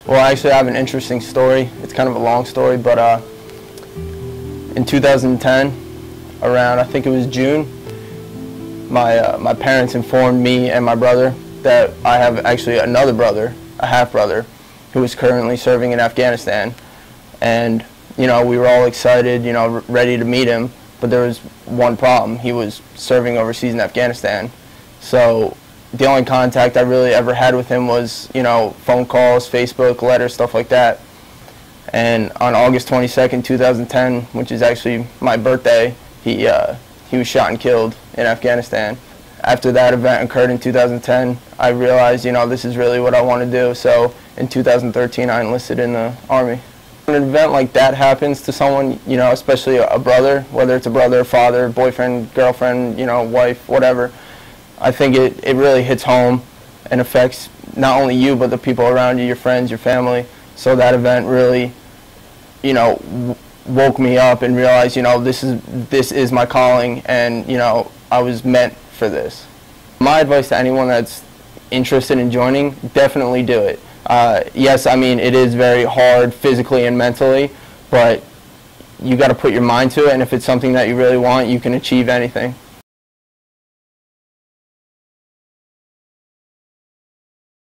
Well, actually, I have an interesting story. It's kind of a long story, but in 2010, around I think it was June, my parents informed me and my brother that I have actually another brother, a half-brother, who is currently serving in Afghanistan. And, you know, we were all excited, you know, ready to meet him, but there was one problem. He was serving overseas in Afghanistan. So the only contact I really ever had with him was, you know, phone calls, Facebook, letters, stuff like that. And on August 22nd, 2010, which is actually my birthday, he was shot and killed in Afghanistan. After that event occurred in 2010, I realized, you know, this is really what I want to do. So in 2013, I enlisted in the Army. When an event like that happens to someone, you know, especially a brother, whether it's a brother, father, boyfriend, girlfriend, you know, wife, whatever, I think it really hits home and affects not only you, but the people around you, your friends, your family. So that event really, you know, woke me up and realized, you know, this is my calling, and, you know, I was meant for this. My advice to anyone that's interested in joining, definitely do it. Yes, I mean, it is very hard physically and mentally, but you got to put your mind to it, and if it's something that you really want, you can achieve anything.